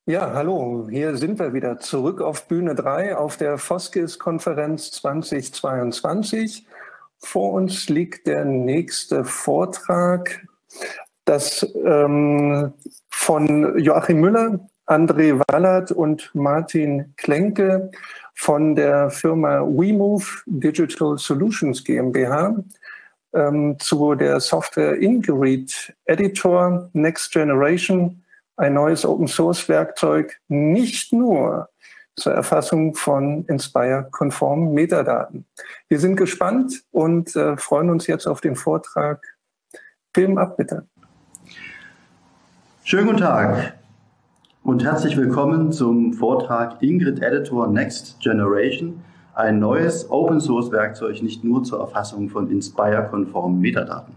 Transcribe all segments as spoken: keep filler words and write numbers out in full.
Ja, hallo, hier sind wir wieder zurück auf Bühne drei auf der Foskis-Konferenz zweitausendzweiundzwanzig. Vor uns liegt der nächste Vortrag, das ähm, von Joachim Müller, André Wallert und Martin Klenke von der Firma WeMove Digital Solutions GmbH ähm, zu der Software Ingrid Editor Next Generation, ein neues Open-Source-Werkzeug, nicht nur zur Erfassung von Inspire-konformen Metadaten. Wir sind gespannt und äh, freuen uns jetzt auf den Vortrag. Film ab, bitte. Schönen guten Tag und herzlich willkommen zum Vortrag Ingrid Editor Next Generation, ein neues Open-Source-Werkzeug nicht nur zur Erfassung von Inspire-konformen Metadaten.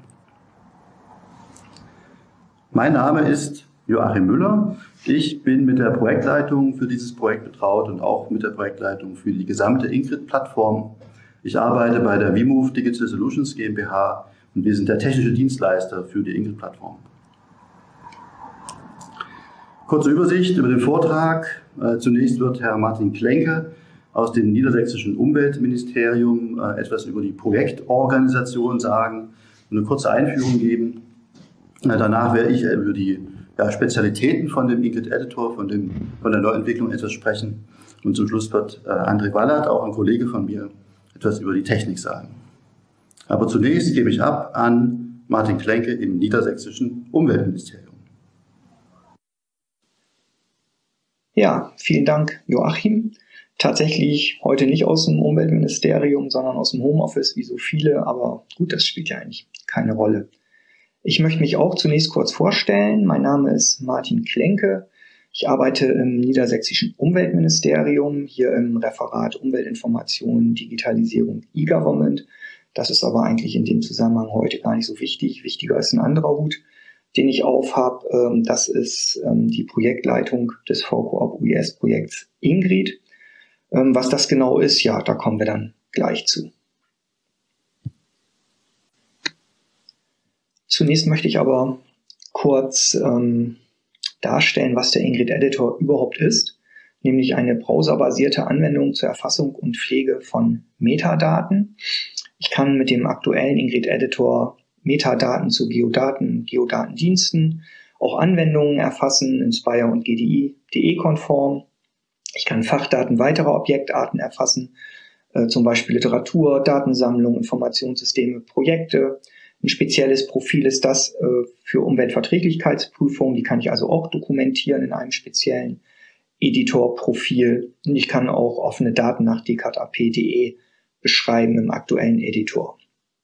Mein Name ist Joachim Müller. Ich bin mit der Projektleitung für dieses Projekt betraut und auch mit der Projektleitung für die gesamte Ingrid-Plattform. Ich arbeite bei der WeMove Digital Solutions GmbH und wir sind der technische Dienstleister für die Ingrid-Plattform. Kurze Übersicht über den Vortrag. Zunächst wird Herr Martin Klenke aus dem niedersächsischen Umweltministerium etwas über die Projektorganisation sagen und eine kurze Einführung geben. Danach werde ich über die ja, Spezialitäten von dem Ingrid Editor, von, dem, von der Neuentwicklung etwas sprechen. Und zum Schluss wird äh, André Wallert, auch ein Kollege von mir, etwas über die Technik sagen. Aber zunächst gebe ich ab an Martin Klenke im niedersächsischen Umweltministerium. Ja, vielen Dank, Joachim. Tatsächlich heute nicht aus dem Umweltministerium, sondern aus dem Homeoffice, wie so viele. Aber gut, das spielt ja eigentlich keine Rolle. Ich möchte mich auch zunächst kurz vorstellen. Mein Name ist Martin Klenke. Ich arbeite im niedersächsischen Umweltministerium, hier im Referat Umweltinformation, Digitalisierung, E-Government. Das ist aber eigentlich in dem Zusammenhang heute gar nicht so wichtig. Wichtiger ist ein anderer Hut, den ich aufhab. Das ist die Projektleitung des V Coop U I S-Projekts Ingrid. Was das genau ist, ja, da kommen wir dann gleich zu. Zunächst möchte ich aber kurz ähm, darstellen, was der Ingrid Editor überhaupt ist, nämlich eine browserbasierte Anwendung zur Erfassung und Pflege von Metadaten. Ich kann mit dem aktuellen Ingrid Editor Metadaten zu Geodaten, Geodatendiensten, auch Anwendungen erfassen, Inspire und G D I D E-konform. Ich kann Fachdaten weiterer Objektarten erfassen, äh, zum Beispiel Literatur, Datensammlung, Informationssysteme, Projekte. Ein spezielles Profil ist das äh, für Umweltverträglichkeitsprüfungen. Die kann ich also auch dokumentieren in einem speziellen Editor-Profil. Und ich kann auch offene Daten nach D K A P punkt D E beschreiben im aktuellen Editor.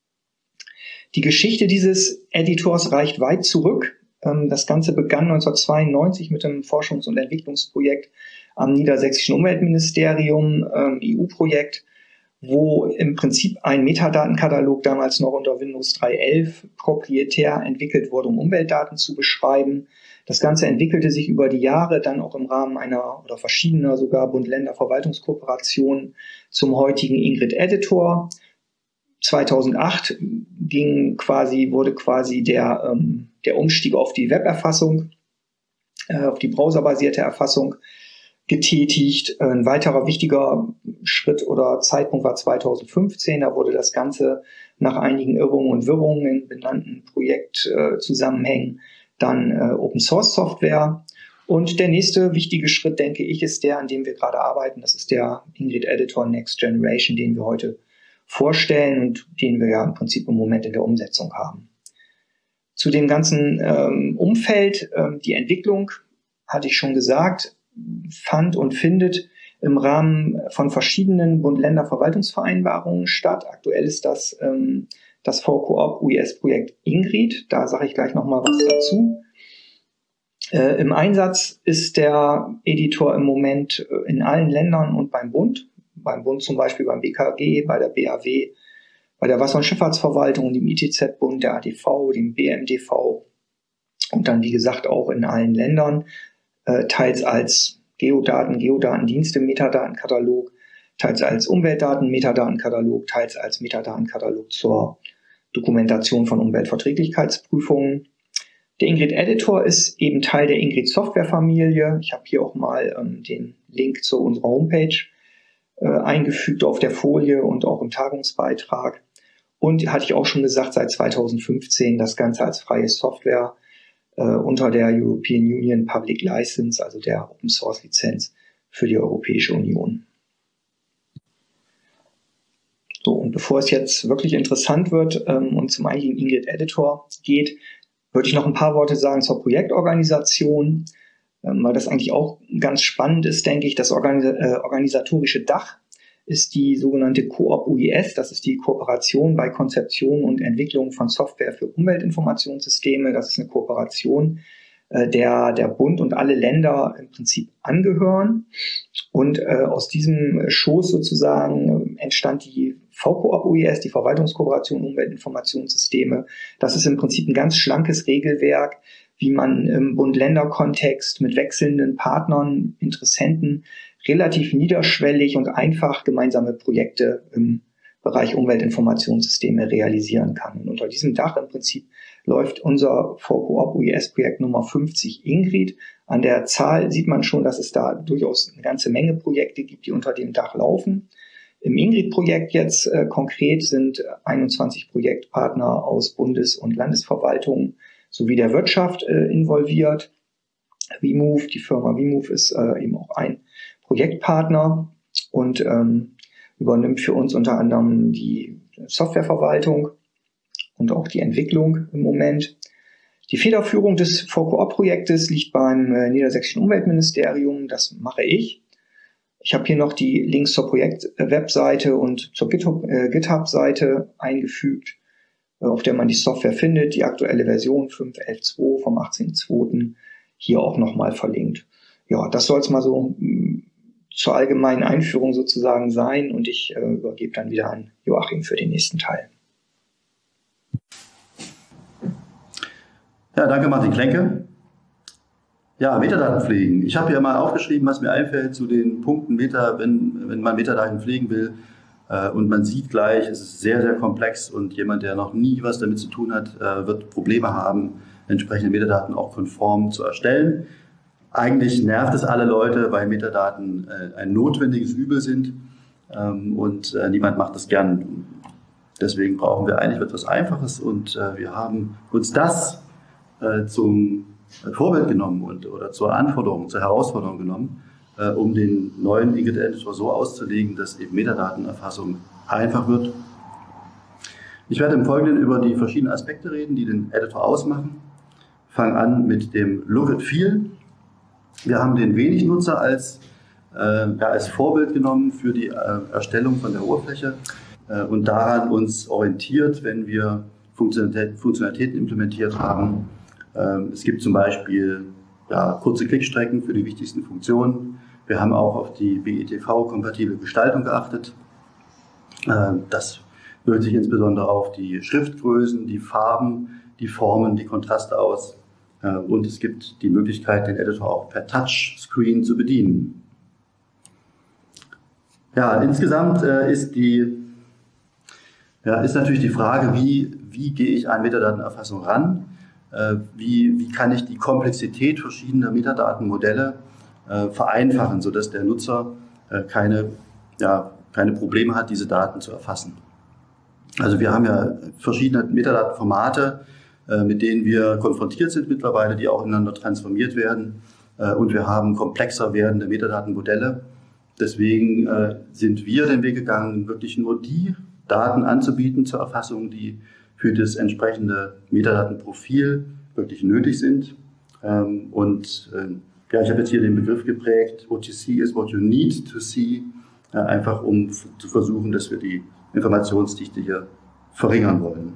Die Geschichte dieses Editors reicht weit zurück. Ähm, das Ganze begann neunzehnhundertzweiundneunzig mit einem Forschungs- und Entwicklungsprojekt am niedersächsischen Umweltministerium, ähm, E U-Projekt, wo im Prinzip ein Metadatenkatalog damals noch unter Windows drei Punkt elf proprietär entwickelt wurde, um Umweltdaten zu beschreiben. Das Ganze entwickelte sich über die Jahre dann auch im Rahmen einer oder verschiedener sogar Bund-Länder-Verwaltungskooperationen zum heutigen Ingrid Editor. zweitausendacht ging quasi, wurde quasi der, ähm, der Umstieg auf die Weberfassung, äh, auf die browserbasierte Erfassung getätigt. Ein weiterer wichtiger Schritt oder Zeitpunkt war zweitausendfünfzehn. Da wurde das Ganze nach einigen Irrungen und Wirrungen in benannten Projektzusammenhängen dann äh, Open Source Software. Und der nächste wichtige Schritt, denke ich, ist der, an dem wir gerade arbeiten. Das ist der Ingrid Editor Next Generation, den wir heute vorstellen und den wir ja im Prinzip im Moment in der Umsetzung haben. Zu dem ganzen ähm, Umfeld, ähm, die Entwicklung, hatte ich schon gesagt, fand und findet im Rahmen von verschiedenen Bund-Länder-Verwaltungsvereinbarungen statt. Aktuell ist das ähm, das V Coop U I S-Projekt Ingrid. Da sage ich gleich nochmal was dazu. Äh, Im Einsatz ist der Editor im Moment in allen Ländern und beim Bund. Beim Bund zum Beispiel beim B K G, bei der B A W, bei der Wasser- und Schifffahrtsverwaltung, dem I T Z-Bund, der A D V, dem B M D V und dann, wie gesagt, auch in allen Ländern. Teils als Geodaten, Geodatendienste, Metadatenkatalog, teils als Umweltdaten, Metadatenkatalog, teils als Metadatenkatalog zur Dokumentation von Umweltverträglichkeitsprüfungen. Der Ingrid Editor ist eben Teil der Ingrid Software-Familie. Ich habe hier auch mal ähm, den Link zu unserer Homepage äh, eingefügt auf der Folie und auch im Tagungsbeitrag. Und hatte ich auch schon gesagt, seit zweitausendfünfzehn das Ganze als freie Software äh, unter der European Union Public License, also der Open Source Lizenz für die Europäische Union. So, und bevor es jetzt wirklich interessant wird ähm, und zum eigentlichen Ingrid Editor geht, würde ich noch ein paar Worte sagen zur Projektorganisation, ähm, weil das eigentlich auch ganz spannend ist, denke ich. Das Organis äh, organisatorische Dach ist die sogenannte Coop U I S, das ist die Kooperation bei Konzeption und Entwicklung von Software für Umweltinformationssysteme. Das ist eine Kooperation, äh, der der Bund und alle Länder im Prinzip angehören. Und äh, aus diesem Schoß sozusagen entstand die V Coop U I S, die Verwaltungskooperation Umweltinformationssysteme. Das ist im Prinzip ein ganz schlankes Regelwerk, wie man im Bund-Länder-Kontext mit wechselnden Partnern, Interessenten relativ niederschwellig und einfach gemeinsame Projekte im Bereich Umweltinformationssysteme realisieren kann. Und unter diesem Dach im Prinzip läuft unser V Coop U I S-Projekt Nummer fünfzig Ingrid. An der Zahl sieht man schon, dass es da durchaus eine ganze Menge Projekte gibt, die unter dem Dach laufen. Im Ingrid-Projekt jetzt äh, konkret sind einundzwanzig Projektpartner aus Bundes- und Landesverwaltungen sowie der Wirtschaft äh, involviert. WeMove, die Firma WeMove ist äh, eben auch ein Projektpartner und ähm, übernimmt für uns unter anderem die Softwareverwaltung und auch die Entwicklung im Moment. Die Federführung des V Coop-Projektes liegt beim äh, Niedersächsischen Umweltministerium, das mache ich. Ich habe hier noch die Links zur Projekt-Webseite und zur GitHub-Seite eingefügt, auf der man die Software findet, die aktuelle Version fünf Punkt elf Punkt zwei vom achtzehnten zweiten hier auch nochmal verlinkt. Ja, das soll es mal so mh, zur allgemeinen Einführung sozusagen sein und ich äh, übergebe dann wieder an Joachim für den nächsten Teil. Ja, danke Martin Klenke. Ja, Metadaten pflegen. Ich habe hier mal aufgeschrieben, was mir einfällt zu den Punkten Meta, wenn, wenn man Metadaten pflegen will. Äh, und man sieht gleich, es ist sehr, sehr komplex und jemand, der noch nie was damit zu tun hat, äh, wird Probleme haben, entsprechende Metadaten auch konform zu erstellen. Eigentlich nervt es alle Leute, weil Metadaten äh, ein notwendiges Übel sind ähm, und äh, niemand macht das gern. Deswegen brauchen wir eigentlich etwas Einfaches und äh, wir haben uns das äh, zum Vorbild genommen und, oder zur Anforderung, zur Herausforderung genommen, äh, um den neuen Ingrid Editor so auszulegen, dass eben Metadatenerfassung einfach wird. Ich werde im Folgenden über die verschiedenen Aspekte reden, die den Editor ausmachen. Fange an mit dem Look and Feel. Wir haben den Wenig-Nutzer als, äh, ja, als Vorbild genommen für die äh, Erstellung von der Oberfläche äh, und daran uns orientiert, wenn wir Funktionalität, Funktionalitäten implementiert haben. Es gibt zum Beispiel ja, kurze Klickstrecken für die wichtigsten Funktionen. Wir haben auch auf die B E T V-kompatible Gestaltung geachtet. Das wirkt sich insbesondere auf die Schriftgrößen, die Farben, die Formen, die Kontraste aus. Und es gibt die Möglichkeit, den Editor auch per Touchscreen zu bedienen. Ja, insgesamt ist, die, ja, ist natürlich die Frage, wie, wie gehe ich an Metadatenerfassung ran? Wie, wie kann ich die Komplexität verschiedener Metadatenmodelle äh, vereinfachen, sodass der Nutzer äh, keine, ja, keine Probleme hat, diese Daten zu erfassen. Also wir haben ja verschiedene Metadatenformate, äh, mit denen wir konfrontiert sind mittlerweile, die auch ineinander transformiert werden. Äh, und wir haben komplexer werdende Metadatenmodelle. Deswegen äh, sind wir den Weg gegangen, wirklich nur die Daten anzubieten zur Erfassung, die für das entsprechende Metadatenprofil wirklich nötig sind. Und ja, ich habe jetzt hier den Begriff geprägt, what you see is what you need to see, einfach um zu versuchen, dass wir die Informationsdichte hier verringern wollen.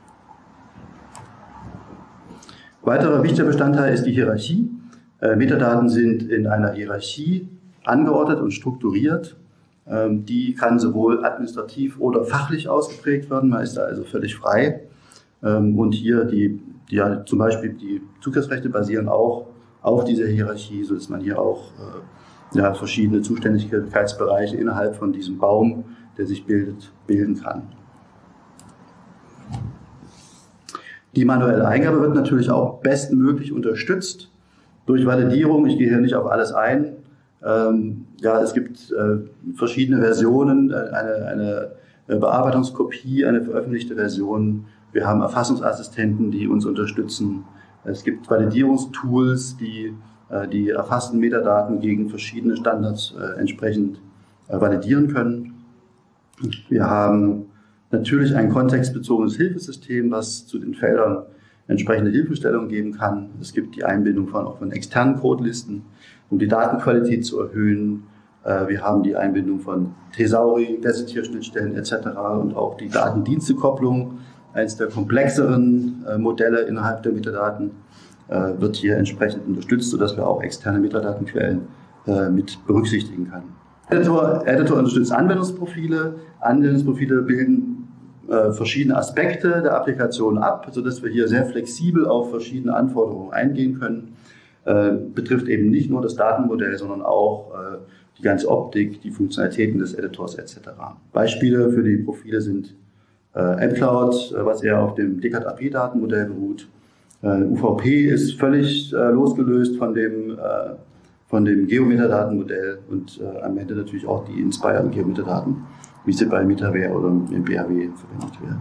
Weiterer wichtiger Bestandteil ist die Hierarchie. Metadaten sind in einer Hierarchie angeordnet und strukturiert. Die kann sowohl administrativ oder fachlich ausgeprägt werden, man ist da also völlig frei. Und hier die, die ja, zum Beispiel die Zugriffsrechte basieren auch auf dieser Hierarchie, sodass man hier auch äh, ja, verschiedene Zuständigkeitsbereiche innerhalb von diesem Baum, der sich bildet, bilden kann. Die manuelle Eingabe wird natürlich auch bestmöglich unterstützt durch Validierung. Ich gehe hier nicht auf alles ein. Ähm, ja, es gibt äh, verschiedene Versionen, eine, eine Bearbeitungskopie, eine veröffentlichte Version. Wir haben Erfassungsassistenten, die uns unterstützen. Es gibt Validierungstools, die äh, die erfassten Metadaten gegen verschiedene Standards äh, entsprechend äh, validieren können. Wir haben natürlich ein kontextbezogenes Hilfesystem, was zu den Feldern entsprechende Hilfestellung geben kann. Es gibt die Einbindung von, auch von externen Codelisten, um die Datenqualität zu erhöhen. Wir haben die Einbindung von Thesauri, Gazetteer-Schnittstellen et cetera und auch die Datendienstekopplung, eines der komplexeren Modelle innerhalb der Metadaten, wird hier entsprechend unterstützt, sodass wir auch externe Metadatenquellen mit berücksichtigen können. Editor, Editor unterstützt Anwendungsprofile. Anwendungsprofile bilden äh, verschiedene Aspekte der Applikation ab, sodass wir hier sehr flexibel auf verschiedene Anforderungen eingehen können. Äh, betrifft eben nicht nur das Datenmodell, sondern auch äh, die ganze Optik, die Funktionalitäten des Editors et cetera. Beispiele für die Profile sind äh, mCloud, äh, was eher auf dem D C A D A P-Datenmodell beruht. Äh, U V P ist völlig äh, losgelöst von dem äh, von dem Geometadatenmodell und äh, am Ende natürlich auch die inspirierten Geometadaten, wie sie bei Metaware oder im B H W verwendet werden.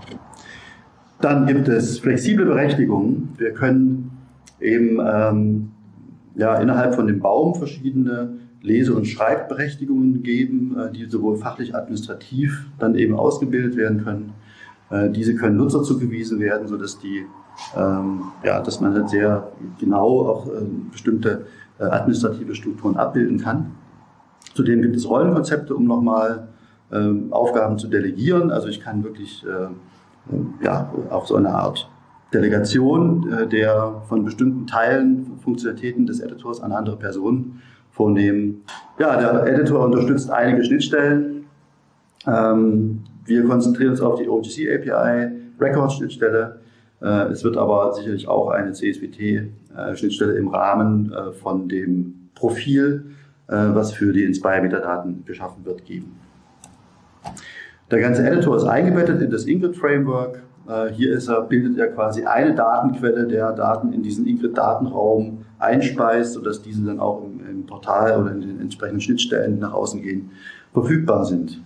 Dann gibt es flexible Berechtigungen. Wir können eben ähm, ja, innerhalb von dem Baum verschiedene Lese- und Schreibberechtigungen geben, äh, die sowohl fachlich administrativ dann eben ausgebildet werden können. Äh, diese können Nutzer zugewiesen werden, sodass die, ähm, ja, dass man halt sehr genau auch äh, bestimmte administrative Strukturen abbilden kann. Zudem gibt es Rollenkonzepte, um nochmal äh, Aufgaben zu delegieren. Also ich kann wirklich äh, ja, auch so eine Art Delegation äh, der von bestimmten Teilen, Funktionalitäten des Editors an andere Personen vornehmen. Ja, der Editor unterstützt einige Schnittstellen. Ähm, wir konzentrieren uns auf die O G C A P I, Record-Schnittstelle. Es wird aber sicherlich auch eine C S V T-Schnittstelle im Rahmen von dem Profil, was für die Inspire-Metadaten geschaffen wird, geben. Der ganze Editor ist eingebettet in das Ingrid-Framework. Hier ist er, bildet er quasi eine Datenquelle, der Daten in diesen Ingrid-Datenraum einspeist, sodass diese dann auch im, im Portal oder in den entsprechenden Schnittstellen, die nach außen gehen, verfügbar sind.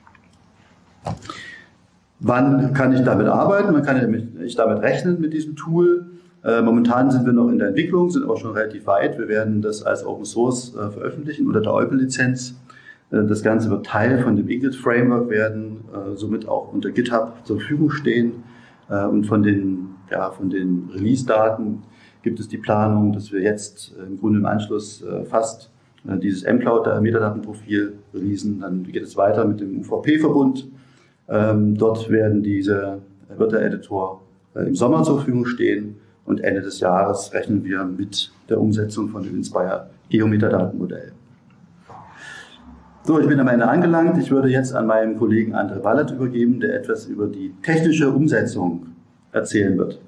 Wann kann ich damit arbeiten? Man kann ich damit rechnen mit diesem Tool. Äh, momentan sind wir noch in der Entwicklung, sind aber schon relativ weit. Wir werden das als Open Source äh, veröffentlichen unter der Euple-Lizenz. Äh, das Ganze wird Teil von dem Ingrid-Framework werden, äh, somit auch unter GitHub zur Verfügung stehen. Äh, und von den, ja, von den Release-Daten gibt es die Planung, dass wir jetzt äh, im Grunde im Anschluss äh, fast äh, dieses mCloud-Metadatenprofil releasen. Dann geht es weiter mit dem U V P-Verbund. Ähm, dort werden diese, wird der Editor äh, im Sommer zur Verfügung stehen und Ende des Jahres rechnen wir mit der Umsetzung von dem Inspire Geometadatenmodell. So, ich bin am Ende angelangt. Ich würde jetzt an meinen Kollegen André Ballert übergeben, der etwas über die technische Umsetzung erzählen wird.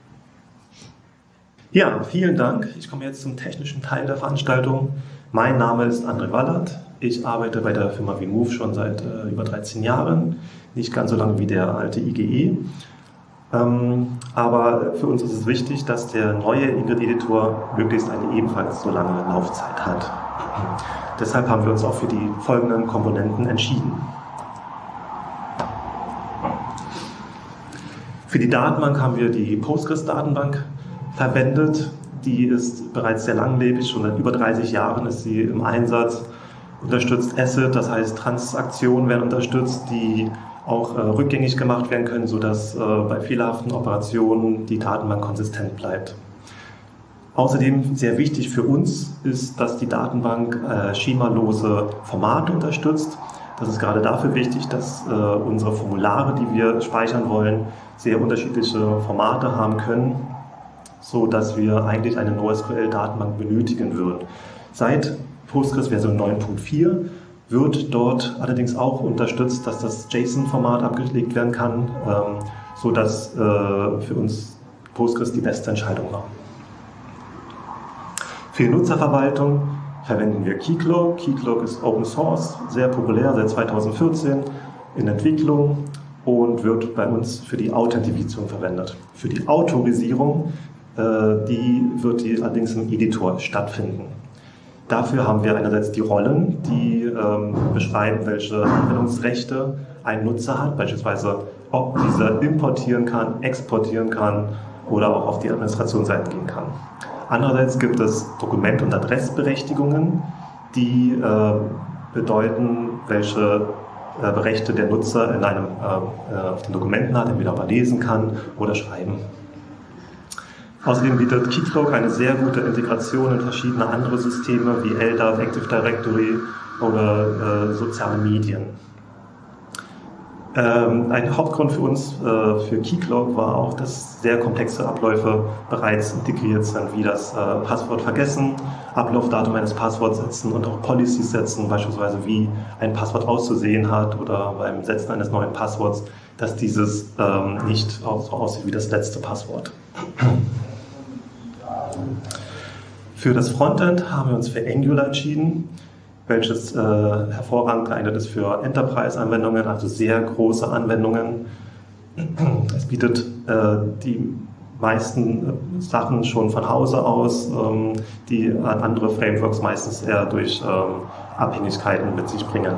Ja, vielen Dank. Ich komme jetzt zum technischen Teil der Veranstaltung. Mein Name ist André Ballert. Ich arbeite bei der Firma vMove schon seit äh, über dreizehn Jahren. Nicht ganz so lange wie der alte I G E. Ähm, aber für uns ist es wichtig, dass der neue Ingrid-Editor möglichst eine ebenfalls so lange Laufzeit hat. Deshalb haben wir uns auch für die folgenden Komponenten entschieden. Für die Datenbank haben wir die Postgres-Datenbank verwendet. Die ist bereits sehr langlebig, schon seit über dreißig Jahren ist sie im Einsatz. Unterstützt ACID, das heißt Transaktionen werden unterstützt, die auch äh, rückgängig gemacht werden können, sodass äh, bei fehlerhaften Operationen die Datenbank konsistent bleibt. Außerdem sehr wichtig für uns ist, dass die Datenbank äh, schemalose Formate unterstützt. Das ist gerade dafür wichtig, dass äh, unsere Formulare, die wir speichern wollen, sehr unterschiedliche Formate haben können, so dass wir eigentlich eine NoSQL-Datenbank benötigen würden. Seit Postgres Version neun Punkt vier wird dort allerdings auch unterstützt, dass das JSON-Format abgelegt werden kann, ähm, so dass äh, für uns Postgres die beste Entscheidung war. Für die Nutzerverwaltung verwenden wir Keycloak. Keycloak ist Open Source, sehr populär seit zweitausendvierzehn in Entwicklung und wird bei uns für die Authentifizierung verwendet. Für die Autorisierung, äh, die wird die allerdings im Editor stattfinden. Dafür haben wir einerseits die Rollen, die ähm, beschreiben, welche Anwendungsrechte ein Nutzer hat, beispielsweise ob dieser importieren kann, exportieren kann oder auch auf die Administrationsseite gehen kann. Andererseits gibt es Dokument- und Adressberechtigungen, die äh, bedeuten, welche äh, Rechte der Nutzer in einem, äh, auf den Dokumenten hat, entweder ob er lesen kann oder schreiben. Außerdem bietet Keycloak eine sehr gute Integration in verschiedene andere Systeme wie L D A W, Active Directory oder äh, soziale Medien. Ähm, ein Hauptgrund für uns, äh, für Keycloak, war auch, dass sehr komplexe Abläufe bereits integriert sind, wie das äh, Passwort vergessen, Ablaufdatum eines Passworts setzen und auch Policies setzen, beispielsweise wie ein Passwort auszusehen hat oder beim Setzen eines neuen Passworts, dass dieses ähm, nicht auch so aussieht wie das letzte Passwort. Für das Frontend haben wir uns für Angular entschieden, welches äh, hervorragend geeignet ist für Enterprise-Anwendungen, also sehr große Anwendungen. Es bietet äh, die meisten äh, Sachen schon von Hause aus, ähm, die andere Frameworks meistens eher durch ähm, Abhängigkeiten mit sich bringen.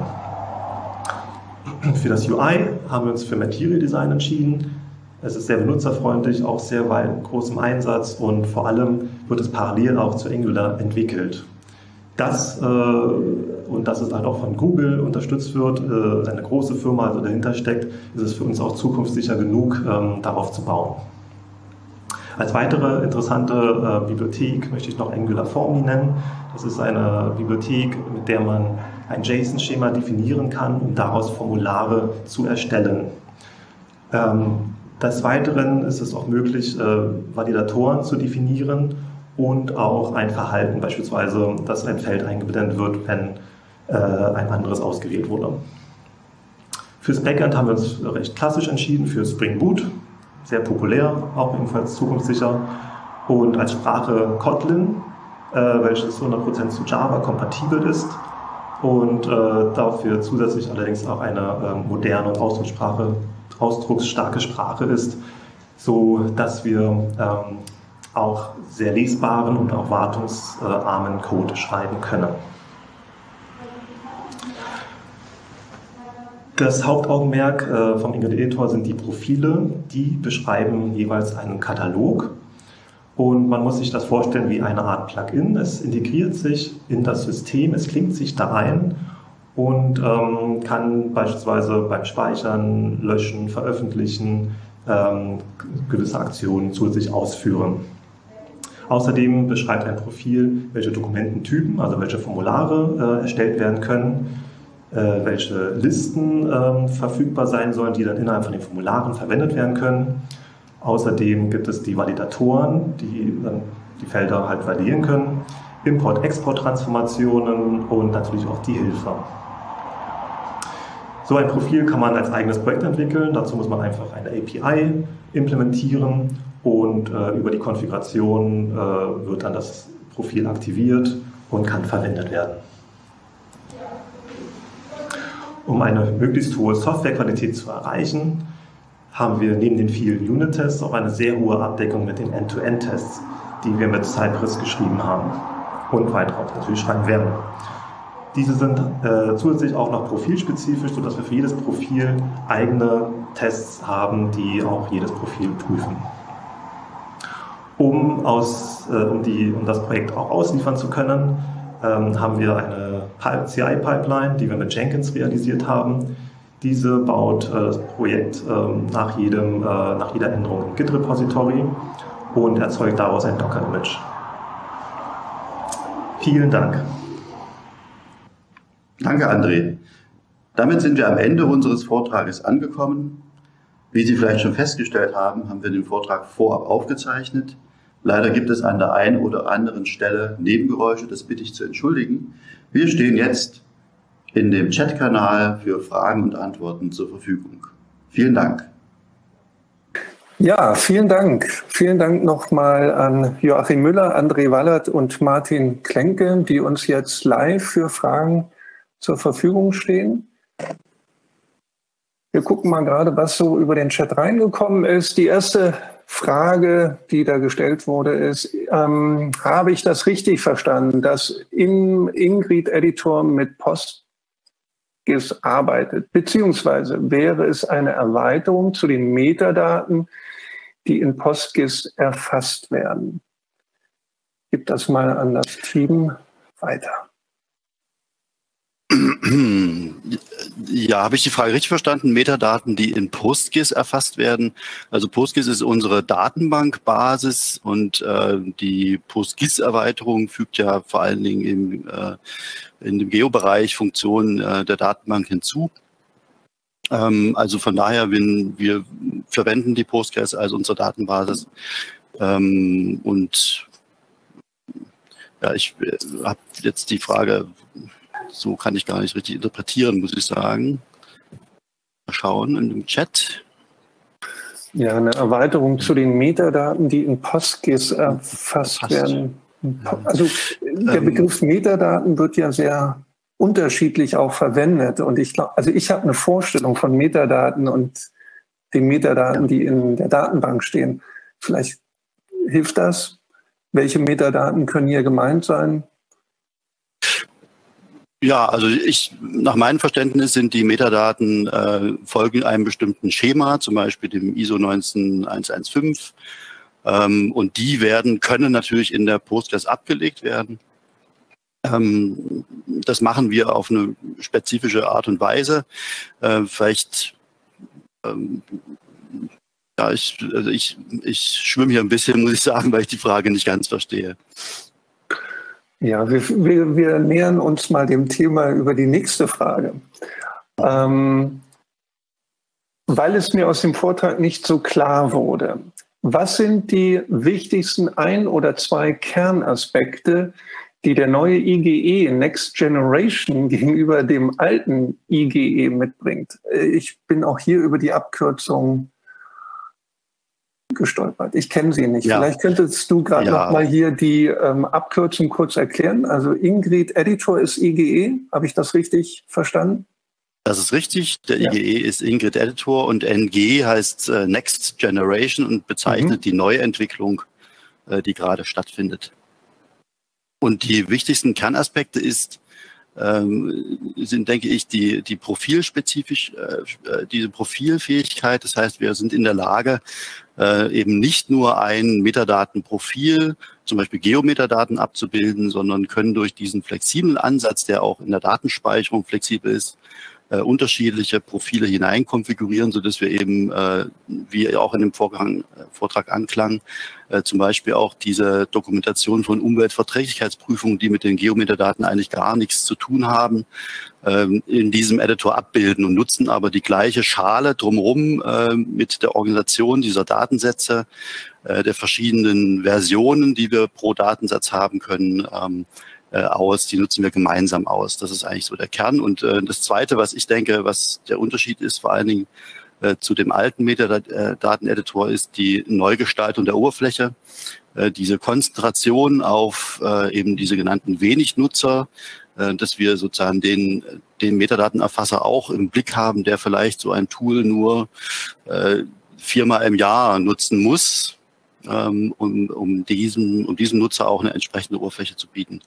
Für das U I haben wir uns für Material Design entschieden. Es ist sehr benutzerfreundlich, auch sehr weit groß im Einsatz und vor allem wird es parallel auch zu Angular entwickelt. Das, äh, und dass es halt auch von Google unterstützt wird, äh, eine große Firma also dahinter steckt, ist es für uns auch zukunftssicher genug, ähm, darauf zu bauen. Als weitere interessante äh, Bibliothek möchte ich noch Angular Formy nennen. Das ist eine Bibliothek, mit der man ein JSON-Schema definieren kann, um daraus Formulare zu erstellen. Ähm, Des Weiteren ist es auch möglich, äh, Validatoren zu definieren und auch ein Verhalten, beispielsweise, dass ein Feld eingeblendet wird, wenn äh, ein anderes ausgewählt wurde. Fürs Backend haben wir uns recht klassisch entschieden, für Spring Boot, sehr populär, auch ebenfalls zukunftssicher, und als Sprache Kotlin, äh, welches hundert Prozent zu Java kompatibel ist und äh, dafür zusätzlich allerdings auch eine äh, moderne und Ausdruckssprache ausdrucksstarke Sprache ist, so dass wir ähm, auch sehr lesbaren und auch wartungsarmen Code schreiben können. Das Hauptaugenmerk äh, vom Ingrid Editor sind die Profile, die beschreiben jeweils einen Katalog und man muss sich das vorstellen wie eine Art Plugin. Es integriert sich in das System, es klingt sich da ein und ähm, kann beispielsweise beim Speichern, Löschen, Veröffentlichen ähm, gewisse Aktionen zusätzlich ausführen. Außerdem beschreibt ein Profil, welche Dokumententypen, also welche Formulare äh, erstellt werden können, äh, welche Listen äh, verfügbar sein sollen, die dann innerhalb von den Formularen verwendet werden können. Außerdem gibt es die Validatoren, die dann die Felder halt validieren können, Import-Export-Transformationen und natürlich auch die Hilfe. So ein Profil kann man als eigenes Projekt entwickeln. Dazu muss man einfach eine A P I implementieren und äh, über die Konfiguration äh, wird dann das Profil aktiviert und kann verwendet werden. Um eine möglichst hohe Softwarequalität zu erreichen, haben wir neben den vielen Unit-Tests auch eine sehr hohe Abdeckung mit den End-to-End-Tests, die wir mit Cypress geschrieben haben und weiter auch natürlich schreiben werden. Diese sind äh, zusätzlich auch noch profilspezifisch, sodass wir für jedes Profil eigene Tests haben, die auch jedes Profil prüfen. Um, aus, äh, um, die, um das Projekt auch ausliefern zu können, ähm, haben wir eine C I-Pipeline, die wir mit Jenkins realisiert haben. Diese baut äh, das Projekt äh, nach, jedem, äh, nach jeder Änderung im Git-Repository und erzeugt daraus ein Docker-Image. Vielen Dank. Danke, André. Damit sind wir am Ende unseres Vortrages angekommen. Wie Sie vielleicht schon festgestellt haben, haben wir den Vortrag vorab aufgezeichnet. Leider gibt es an der einen oder anderen Stelle Nebengeräusche, das bitte ich zu entschuldigen. Wir stehen jetzt in dem Chatkanal für Fragen und Antworten zur Verfügung. Vielen Dank. Ja, vielen Dank. Vielen Dank nochmal an Joachim Müller, André Wallert und Martin Klenke, die uns jetzt live für Fragen zur Verfügung stehen. Wir gucken mal gerade, was so über den Chat reingekommen ist. Die erste Frage, die da gestellt wurde, ist, ähm, habe ich das richtig verstanden, dass im Ingrid-Editor mit PostGIS arbeitet? Beziehungsweise wäre es eine Erweiterung zu den Metadaten, die in PostGIS erfasst werden? Gib das mal an das Team weiter. Ja, habe ich die Frage richtig verstanden? Metadaten, die in PostGIS erfasst werden. Also PostGIS ist unsere Datenbankbasis und äh, die PostGIS-Erweiterung fügt ja vor allen Dingen im, äh, in dem Geo-Bereich Funktionen äh, der Datenbank hinzu. Ähm, also von daher, wenn wir verwenden die PostGIS als unsere Datenbasis ähm, und ja, ich äh, habe jetzt die Frage, so kann ich gar nicht richtig interpretieren, muss ich sagen. Mal schauen in dem Chat. Ja, eine Erweiterung zu den Metadaten, die in PostGIS erfasst Passt. werden. Also der Begriff Metadaten wird ja sehr unterschiedlich auch verwendet. Und ich glaube, also ich habe eine Vorstellung von Metadaten und den Metadaten, die in der Datenbank stehen. Vielleicht hilft das. Welche Metadaten können hier gemeint sein? Ja, also ich, nach meinem Verständnis sind die Metadaten äh, folgen einem bestimmten Schema, zum Beispiel dem I S O neunzehn eins eins fünf. Ähm, und die werden, können natürlich in der PostGIS abgelegt werden. Ähm, das machen wir auf eine spezifische Art und Weise. Äh, vielleicht, ähm, ja, ich, also ich, ich schwimme hier ein bisschen, muss ich sagen, weil ich die Frage nicht ganz verstehe. Ja, wir, wir, wir nähern uns mal dem Thema über die nächste Frage. Ähm, weil es mir aus dem Vortrag nicht so klar wurde, was sind die wichtigsten ein oder zwei Kernaspekte, die der neue I G E Next Generation gegenüber dem alten I G E mitbringt? Ich bin auch hier über die Abkürzung gestolpert. Ich kenne sie nicht. Ja. Vielleicht könntest du gerade ja. noch mal hier die ähm, Abkürzung kurz erklären. Also Ingrid Editor ist I G E. Habe ich das richtig verstanden? Das ist richtig. Der ja. I G E ist Ingrid Editor und N G heißt äh, Next Generation und bezeichnet mhm. die Neuentwicklung, äh, die gerade stattfindet. Und die wichtigsten Kernaspekte ist, ähm, sind, denke ich, die, die profilspezifisch, äh, diese Profilfähigkeit. Das heißt, wir sind in der Lage, äh, eben nicht nur ein Metadatenprofil, zum Beispiel Geometadaten abzubilden, sondern können durch diesen flexiblen Ansatz, der auch in der Datenspeicherung flexibel ist, äh, unterschiedliche Profile hineinkonfigurieren, sodass wir eben, äh, wie auch in dem Vorgang, äh, Vortrag anklang, äh, zum Beispiel auch diese Dokumentation von Umweltverträglichkeitsprüfungen, die mit den Geometadaten eigentlich gar nichts zu tun haben, äh, in diesem Editor abbilden und nutzen aber die gleiche Schale drumherum äh, mit der Organisation dieser Datensätze, äh, der verschiedenen Versionen, die wir pro Datensatz haben können, ähm, aus, die nutzen wir gemeinsam aus. Das ist eigentlich so der Kern. Und äh, das Zweite, was ich denke, was der Unterschied ist, vor allen Dingen äh, zu dem alten Metadaten-Editor, ist die Neugestaltung der Oberfläche. Äh, diese Konzentration auf äh, eben diese genannten Wenig-Nutzer, äh, dass wir sozusagen den, den Metadatenerfasser auch im Blick haben, der vielleicht so ein Tool nur äh, viermal im Jahr nutzen muss, ähm, um, um, diesem, um diesem Nutzer auch eine entsprechende Oberfläche zu bieten.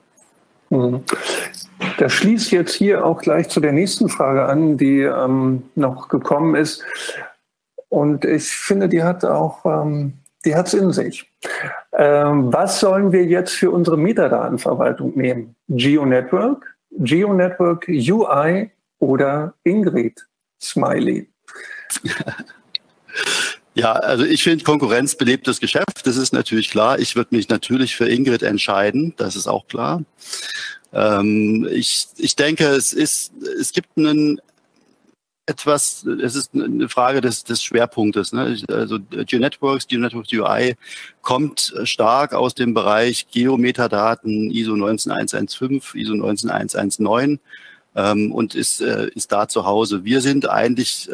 Das schließt jetzt hier auch gleich zu der nächsten Frage an, die ähm, noch gekommen ist. Und ich finde, die hat auch, ähm, die hat es in sich. Ähm, was sollen wir jetzt für unsere Metadatenverwaltung nehmen? GeoNetwork, GeoNetwork U I oder Ingrid Smiley? Ja, also ich finde, Konkurrenz belebt das Geschäft, das ist natürlich klar. Ich würde mich natürlich für Ingrid entscheiden, das ist auch klar. Ähm, ich, ich denke, es ist, es gibt einen etwas, es ist eine Frage des, des Schwerpunktes. Ne? Also GeoNetworks, GeoNetworks U I kommt stark aus dem Bereich Geometadaten, I S O neunzehn eins eins fünf, I S O neunzehn eins eins neun. Ähm, und ist, äh, ist da zu Hause. Wir sind eigentlich äh,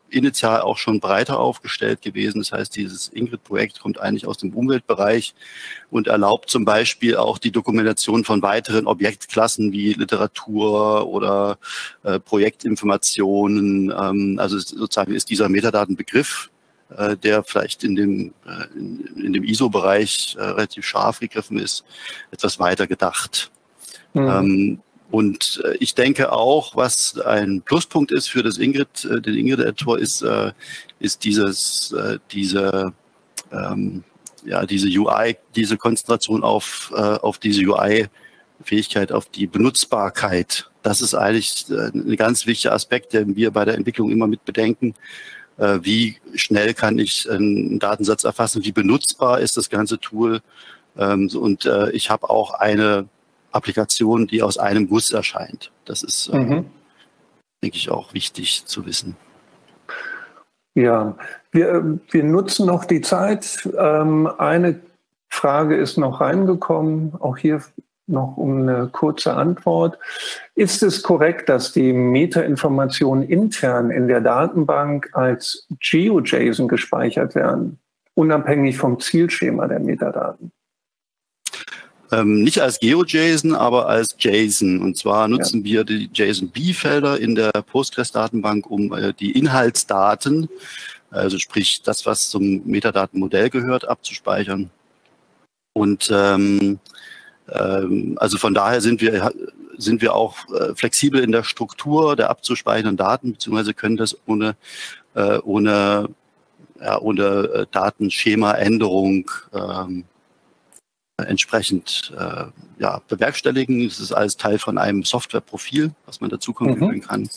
initial auch schon breiter aufgestellt gewesen. Das heißt, dieses Ingrid-Projekt kommt eigentlich aus dem Umweltbereich und erlaubt zum Beispiel auch die Dokumentation von weiteren Objektklassen wie Literatur oder äh, Projektinformationen. Ähm, also sozusagen ist dieser Metadatenbegriff, äh, der vielleicht in dem, äh, in, in dem I S O-Bereich äh, relativ scharf gegriffen ist, etwas weiter gedacht. Mhm. Ähm, Und äh, ich denke auch, was ein Pluspunkt ist für das Ingrid, äh, den Ingrid-Editor, ist, äh, ist dieses, äh, diese, ähm, ja, diese U I, diese Konzentration auf, äh, auf diese U I-Fähigkeit, auf die Benutzbarkeit. Das ist eigentlich äh, ein ganz wichtiger Aspekt, den wir bei der Entwicklung immer mit bedenken. Äh, wie schnell kann ich einen Datensatz erfassen? Wie benutzbar ist das ganze Tool? Ähm, und äh, ich habe auch eine Applikation, die aus einem Guss erscheint. Das ist, äh, mhm. denke ich, auch wichtig zu wissen. Ja, wir, wir nutzen noch die Zeit. Ähm, eine Frage ist noch reingekommen, auch hier noch um eine kurze Antwort. Ist es korrekt, dass die Metainformationen intern in der Datenbank als GeoJSON gespeichert werden, unabhängig vom Zielschema der Metadaten? Ähm, nicht als GeoJSON, aber als JSON. Und zwar nutzen ja. wir die JSON-B-Felder in der Postgres-Datenbank, um äh, die Inhaltsdaten, also sprich das, was zum Metadatenmodell gehört, abzuspeichern. Und ähm, ähm, also von daher sind wir, sind wir auch äh, flexibel in der Struktur der abzuspeichernden Daten, beziehungsweise können das ohne, äh, ohne, ja, ohne äh, Datenschema-Änderung ähm, entsprechend äh, ja, bewerkstelligen. Das ist alles Teil von einem Softwareprofil, was man dazu konfigurieren mhm. kann.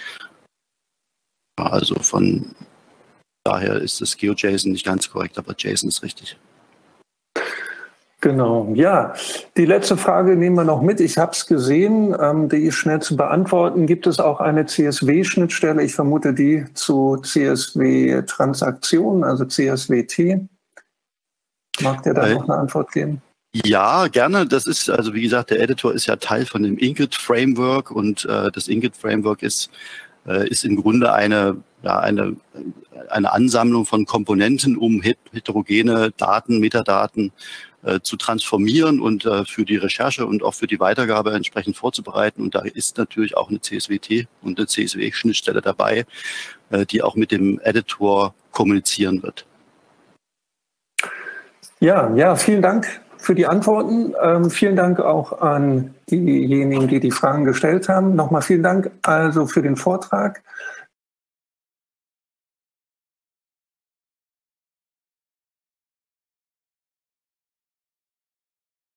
Also von daher ist das GeoJSON nicht ganz korrekt, aber JSON ist richtig. Genau, ja. Die letzte Frage nehmen wir noch mit. Ich habe es gesehen, ähm, die ist schnell zu beantworten. Gibt es auch eine C S V-Schnittstelle? Ich vermute die zu C S V-Transaktionen, also C S V T. Mag der da äh, noch eine Antwort geben? Ja, gerne. Das ist, also wie gesagt, der Editor ist ja Teil von dem Ingrid-Framework und äh, das Ingrid-Framework ist, äh, ist im Grunde eine, ja, eine, eine Ansammlung von Komponenten, um heterogene Daten, Metadaten äh, zu transformieren und äh, für die Recherche und auch für die Weitergabe entsprechend vorzubereiten. Und da ist natürlich auch eine C S V T und eine C S V-Schnittstelle dabei, äh, die auch mit dem Editor kommunizieren wird. Ja, ja, vielen Dank für die Antworten. Ähm, vielen Dank auch an diejenigen, die die Fragen gestellt haben. Nochmal vielen Dank also für den Vortrag.